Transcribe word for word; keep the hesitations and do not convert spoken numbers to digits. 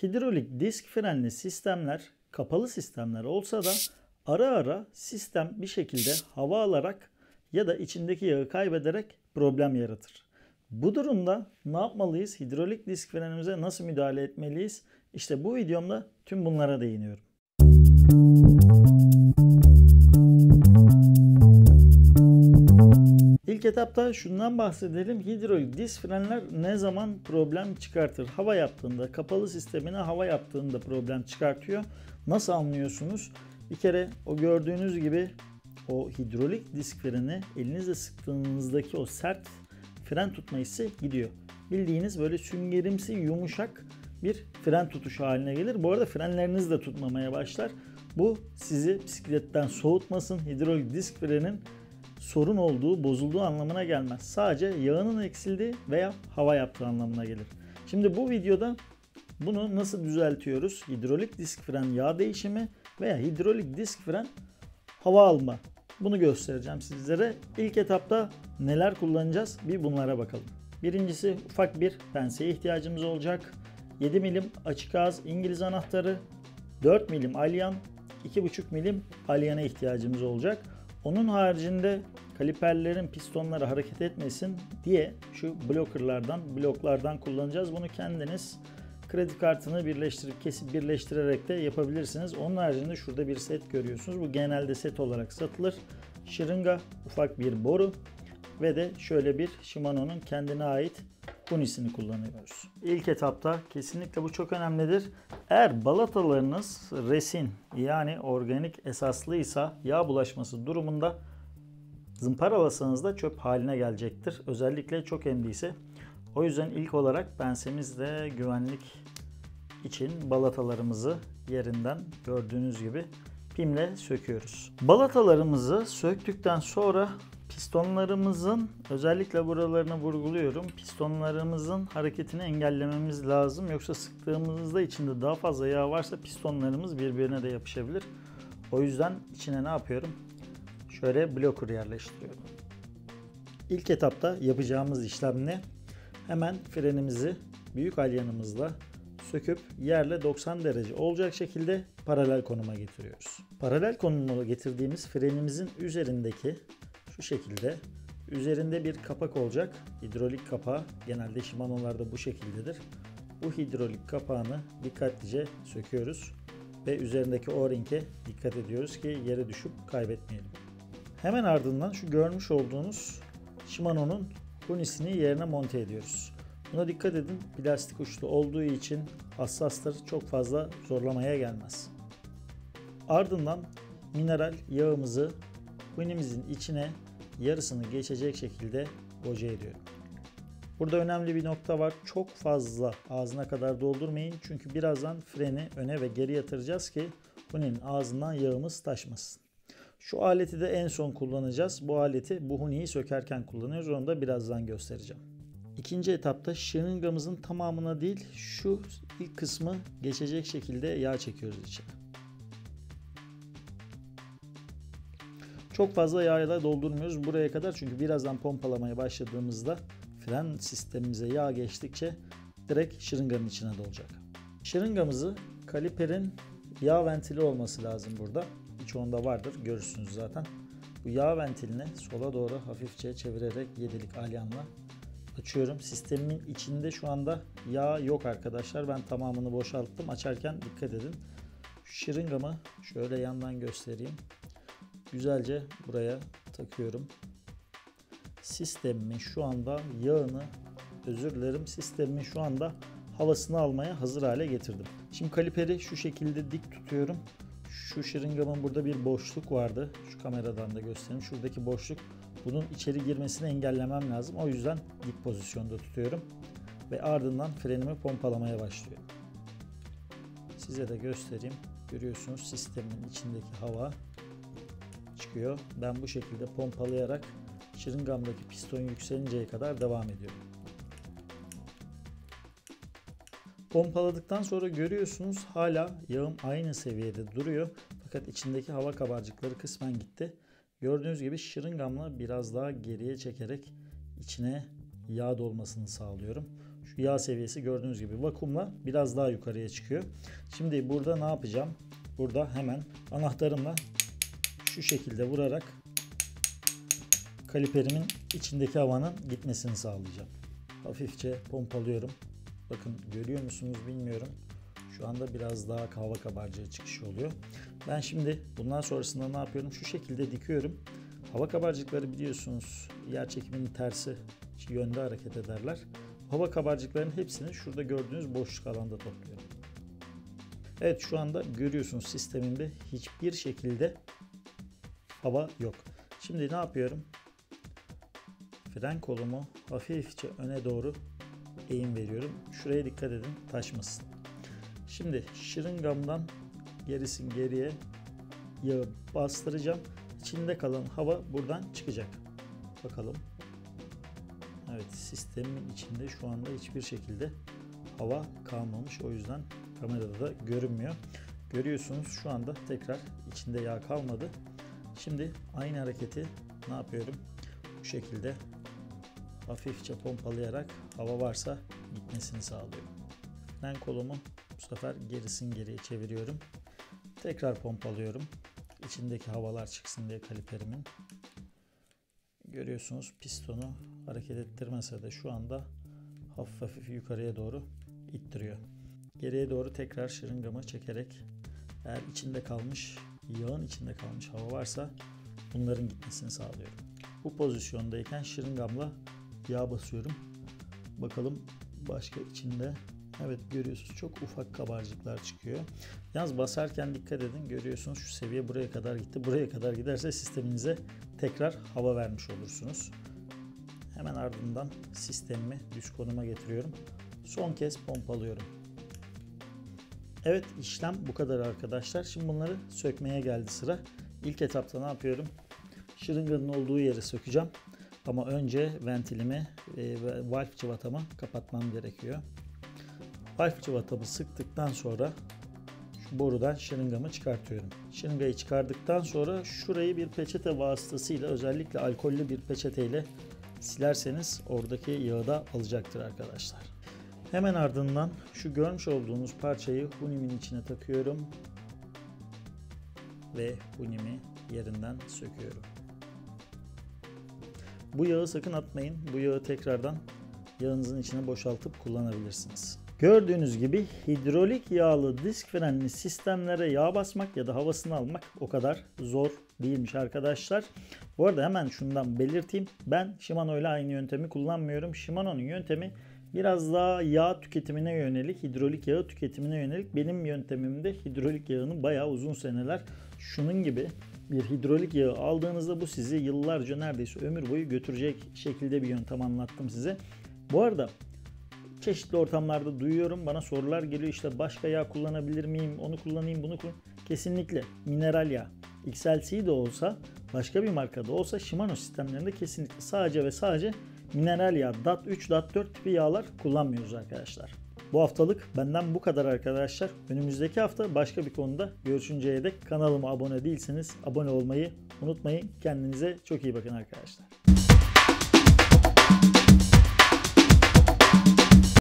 Hidrolik disk frenli sistemler kapalı sistemler olsa da ara ara sistem bir şekilde hava alarak ya da içindeki yağı kaybederek problem yaratır. Bu durumda ne yapmalıyız? Hidrolik disk frenimize nasıl müdahale etmeliyiz? İşte bu videomda tüm bunlara değiniyorum. İlk etapta şundan bahsedelim. Hidrolik disk frenler ne zaman problem çıkartır? Hava yaptığında, kapalı sistemine hava yaptığında problem çıkartıyor. Nasıl anlıyorsunuz? Bir kere o gördüğünüz gibi o hidrolik disk freni elinizle sıktığınızdaki o sert fren tutma hissi gidiyor. Bildiğiniz böyle süngerimsi yumuşak bir fren tutuşu haline gelir. Bu arada frenleriniz de tutmamaya başlar. Bu sizi bisikletten soğutmasın. Hidrolik disk frenin sorun olduğu, bozulduğu anlamına gelmez. Sadece yağının eksildiği veya hava yaptığı anlamına gelir. Şimdi bu videoda bunu nasıl düzeltiyoruz? Hidrolik disk fren yağ değişimi veya hidrolik disk fren hava alma. Bunu göstereceğim sizlere. İlk etapta neler kullanacağız? Bir bunlara bakalım. Birincisi ufak bir penseye ihtiyacımız olacak. yedi milim açık ağız İngiliz anahtarı, dört milim alyan, iki buçuk milim alyana ihtiyacımız olacak. Onun haricinde kaliperlerin pistonları hareket etmesin diye şu blockerlardan, bloklardan kullanacağız. Bunu kendiniz kredi kartını birleştirip kesip birleştirerek de yapabilirsiniz. Onun haricinde şurada bir set görüyorsunuz. Bu genelde set olarak satılır. Şırınga, ufak bir boru ve de şöyle bir Shimano'nun kendine ait hunisini kullanıyoruz. İlk etapta kesinlikle bu çok önemlidir. Eğer balatalarınız resin yani organik esaslıysa yağ bulaşması durumunda zımparalasanız da çöp haline gelecektir. Özellikle çok emdiyse. O yüzden ilk olarak pensemizle güvenlik için balatalarımızı yerinden gördüğünüz gibi pimle söküyoruz. Balatalarımızı söktükten sonra pistonlarımızın özellikle buralarını vurguluyorum. Pistonlarımızın hareketini engellememiz lazım. Yoksa sıktığımızda içinde daha fazla yağ varsa pistonlarımız birbirine de yapışabilir. O yüzden içine ne yapıyorum? Şöyle blocker yerleştiriyorum. İlk etapta yapacağımız işlem ne? Hemen frenimizi büyük alyanımızla söküp yerle doksan derece olacak şekilde paralel konuma getiriyoruz. Paralel konuma getirdiğimiz frenimizin üzerindeki şu şekilde üzerinde bir kapak olacak. Hidrolik kapağı genelde Shimano'larda bu şekildedir. Bu hidrolik kapağını dikkatlice söküyoruz ve üzerindeki O-ring'e dikkat ediyoruz ki yere düşüp kaybetmeyelim. Hemen ardından şu görmüş olduğunuz Shimano'nun hunisini yerine monte ediyoruz. Buna dikkat edin. Plastik uçlu olduğu için hassastır. Çok fazla zorlamaya gelmez. Ardından mineral yağımızı hunemizin içine yarısını geçecek şekilde boca ediyorum. Burada önemli bir nokta var. Çok fazla ağzına kadar doldurmayın. Çünkü birazdan freni öne ve geri yatıracağız ki huninin ağzından yağımız taşmasın. Şu aleti de en son kullanacağız. Bu aleti bu huniyi sökerken kullanıyoruz. Onu da birazdan göstereceğim. İkinci etapta şırıngamızın tamamına değil şu ilk kısmı geçecek şekilde yağ çekiyoruz içine. Çok fazla yağla doldurmuyoruz buraya kadar çünkü birazdan pompalamaya başladığımızda fren sistemimize yağ geçtikçe direkt şırınganın içine dolacak. Şırıngamızı kaliperin yağ ventili olması lazım burada. Birçoğunda vardır, görürsünüz zaten. Bu yağ ventilini sola doğru hafifçe çevirerek yedilik alyanla açıyorum. Sistemin içinde şu anda yağ yok arkadaşlar. Ben tamamını boşalttım. Açarken dikkat edin. Şu şırıngamı şöyle yandan göstereyim. Güzelce buraya takıyorum. Sistemimin şu anda yağını, özür dilerim, sistemimin şu anda havasını almaya hazır hale getirdim. Şimdi kaliperi şu şekilde dik tutuyorum. Şu şırıngamın burada bir boşluk vardı. Şu kameradan da göstereyim. Şuradaki boşluk, bunun içeri girmesini engellemem lazım. O yüzden dik pozisyonda tutuyorum. Ve ardından frenimi pompalamaya başlıyorum. Size de göstereyim. Görüyorsunuz sistemin içindeki hava çıkıyor. Ben bu şekilde pompalayarak şırıngamdaki piston yükselinceye kadar devam ediyorum. Pompaladıktan sonra görüyorsunuz hala yağım aynı seviyede duruyor. Fakat içindeki hava kabarcıkları kısmen gitti. Gördüğünüz gibi şırıngamla biraz daha geriye çekerek içine yağ dolmasını sağlıyorum. Şu yağ seviyesi gördüğünüz gibi vakumla biraz daha yukarıya çıkıyor. Şimdi burada ne yapacağım? Burada hemen anahtarımla şu şekilde vurarak kaliperimin içindeki havanın gitmesini sağlayacağım. Hafifçe pompalıyorum. Bakın görüyor musunuz bilmiyorum. Şu anda biraz daha hava kabarcığı çıkışı oluyor. Ben şimdi bundan sonrasında ne yapıyorum? Şu şekilde dikiyorum. Hava kabarcıkları biliyorsunuz yer çekiminin tersi yönde hareket ederler. Hava kabarcıklarının hepsini şurada gördüğünüz boşluk alanda topluyorum. Evet, şu anda görüyorsunuz sistemimde hiçbir şekilde hava yok. Şimdi ne yapıyorum? Fren kolumu hafifçe öne doğru eğim veriyorum. Şuraya dikkat edin, taşmasın. Şimdi şırıngamdan gerisin geriye yağı bastıracağım. İçinde kalan hava buradan çıkacak. Bakalım. Evet, sistemin içinde şu anda hiçbir şekilde hava kalmamış. O yüzden kamerada da görünmüyor. Görüyorsunuz şu anda tekrar içinde yağ kalmadı. Şimdi aynı hareketi ne yapıyorum? Bu şekilde hafifçe pompalayarak hava varsa gitmesini sağlıyorum. Fren kolumu bu sefer gerisin geriye çeviriyorum. Tekrar pompalıyorum. İçindeki havalar çıksın diye kaliperimin. Görüyorsunuz pistonu hareket ettirmese de şu anda hafif hafif yukarıya doğru ittiriyor. Geriye doğru tekrar şırıngamı çekerek eğer içinde kalmış, yağın içinde kalmış hava varsa bunların gitmesini sağlıyorum. Bu pozisyondayken şırıngamla yağ basıyorum. Bakalım başka içinde. Evet, görüyorsunuz çok ufak kabarcıklar çıkıyor. Yalnız basarken dikkat edin, görüyorsunuz şu seviye buraya kadar gitti. Buraya kadar giderse sisteminize tekrar hava vermiş olursunuz. Hemen ardından sistemimi düz konuma getiriyorum. Son kez pompalıyorum. Evet, işlem bu kadar arkadaşlar. Şimdi bunları sökmeye geldi sıra. İlk etapta ne yapıyorum? Şırınganın olduğu yeri sökeceğim. Ama önce ventilimi ve valve cıvatamı kapatmam gerekiyor. Valve cıvatamı sıktıktan sonra şu borudan şırıngamı çıkartıyorum. Şırıngayı çıkardıktan sonra şurayı bir peçete vasıtasıyla, özellikle alkollü bir peçeteyle silerseniz oradaki yağı da alacaktır arkadaşlar. Hemen ardından şu görmüş olduğunuz parçayı hunimin içine takıyorum ve hunimi yerinden söküyorum. Bu yağı sakın atmayın. Bu yağı tekrardan yağınızın içine boşaltıp kullanabilirsiniz. Gördüğünüz gibi hidrolik yağlı disk frenli sistemlere yağ basmak ya da havasını almak o kadar zor değilmiş arkadaşlar. Bu arada hemen şundan belirteyim. Ben Shimano ile aynı yöntemi kullanmıyorum. Shimano'nun yöntemi biraz daha yağ tüketimine yönelik, hidrolik yağı tüketimine yönelik. Benim yöntemimde hidrolik yağını bayağı uzun seneler şunun gibi bir hidrolik yağı aldığınızda bu sizi yıllarca, neredeyse ömür boyu götürecek şekilde bir yöntem anlattım size. Bu arada çeşitli ortamlarda duyuyorum, bana sorular geliyor, işte başka yağ kullanabilir miyim, onu kullanayım, bunu kullanayım. Kesinlikle mineral yağ, X L C de olsa, başka bir markada olsa Shimano sistemlerinde kesinlikle sadece ve sadece mineral yağ, D A T üç, D A T dört tipi yağlar kullanmıyoruz arkadaşlar. Bu haftalık benden bu kadar arkadaşlar. Önümüzdeki hafta başka bir konuda görüşünceye dek kanalıma abone değilseniz abone olmayı unutmayın. Kendinize çok iyi bakın arkadaşlar.